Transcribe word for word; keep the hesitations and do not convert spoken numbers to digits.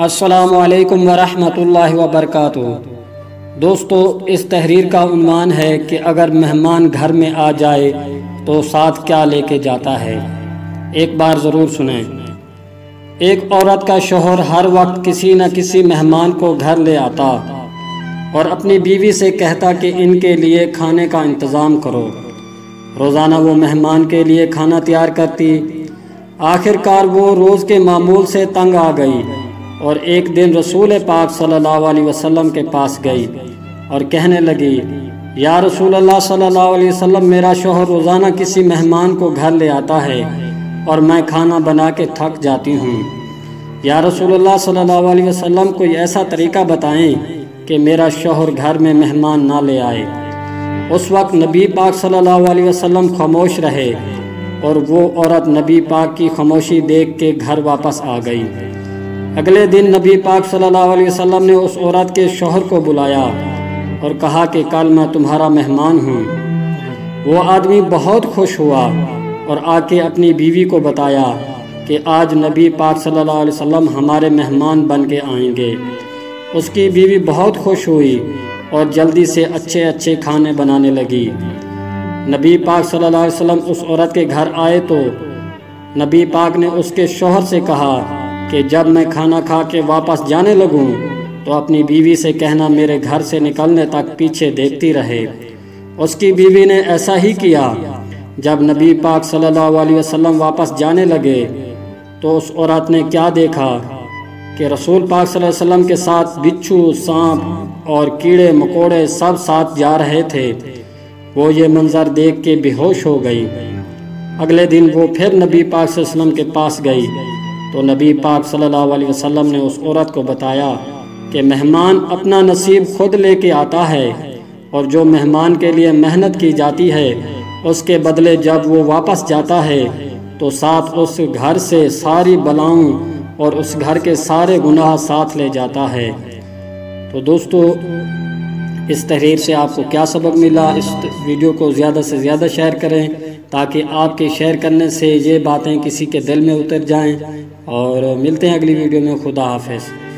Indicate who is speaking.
Speaker 1: السلام علیکم ورحمۃ اللہ وبرکاتہ۔ دوستو، اس تحریر کا عنوان ہے کہ اگر مہمان گھر میں آ جائے تو ساتھ کیا لے کے جاتا ہے۔ ایک بار ضرور سنیں۔ ایک عورت کا شوہر ہر وقت کسی نہ کسی مہمان کو گھر لے آتا اور اپنی بیوی سے کہتا کہ ان کے لیے کھانے کا انتظام کرو۔ روزانہ وہ مہمان کے لیے کھانا تیار کرتی۔ آخر کار وہ روز کے معمول سے تنگ آ گئی اور ایک دن رسول پاک صلی اللہ علیہ وسلم کے پاس گئی اور کہنے لگی، یا رسول اللہ صلی اللہ علیہ وسلم، میرا شوہر روزانہ کسی مہمان کو گھر لے آتا ہے اور میں کھانا بنا کے تھک جاتی ہوں۔ یا رسول اللہ صلی اللہ علیہ وسلم، کوئی ایسا طریقہ بتائیں کہ میرا شوہر گھر میں مہمان نہ لے آئے۔ اس وقت نبی پاک صلی اللہ علیہ وسلم خاموش رہے اور وہ عورت نبی پاک کی خاموشی دیکھ کے گھر واپس آ گئی۔ اگلے دن نبی پاک صلی اللہ علیہ وسلم نے اس عورت کے شوہر کو بلایا اور کہا کہ کل میں تمہارا مہمان ہوں۔ وہ آدمی بہت خوش ہوا اور آ کے اپنی بیوی کو بتایا کہ آج نبی پاک صلی اللہ علیہ وسلم ہمارے مہمان بن کے آئیں گے۔ اس کی بیوی بہت خوش ہوئی اور جلدی سے اچھے اچھے کھانے بنانے لگی۔ نبی پاک صلی اللہ علیہ وسلم اس عورت کے گھر آئے تو نبی پاک نے اس کے شوہر سے کہا کہ جب میں کھانا کھا کے واپس جانے لگوں تو اپنی بیوی سے کہنا میرے گھر سے نکلنے تک پیچھے دیکھتی رہے۔ اس کی بیوی نے ایسا ہی کیا۔ جب نبی پاک صلی اللہ علیہ وسلم واپس جانے لگے تو اس عورت نے کیا دیکھا کہ رسول پاک صلی اللہ علیہ وسلم کے ساتھ بچھو، سانپ اور کیڑے مکوڑے سب ساتھ جا رہے تھے۔ وہ یہ منظر دیکھ کے بے ہوش ہو گئی۔ اگلے دن وہ پھر نبی پاک صلی اللہ علیہ وسلم کے پاس گئی تو نبی پاک صلی اللہ علیہ وسلم نے اس عورت کو بتایا کہ مہمان اپنا نصیب خود لے کے آتا ہے اور جو مہمان کے لیے محنت کی جاتی ہے اس کے بدلے جب وہ واپس جاتا ہے تو ساتھ اس گھر سے ساری بلاؤں اور اس گھر کے سارے گناہ ساتھ لے جاتا ہے۔ تو دوستو، اس تحریر سے آپ کو کیا سبق ملا؟ اس ویڈیو کو زیادہ سے زیادہ شیئر کریں تاکہ آپ کے شیئر کرنے سے یہ باتیں کسی کے دل میں اتر جائیں، اور ملتے ہیں اگلی ویڈیو میں۔ خدا حافظ۔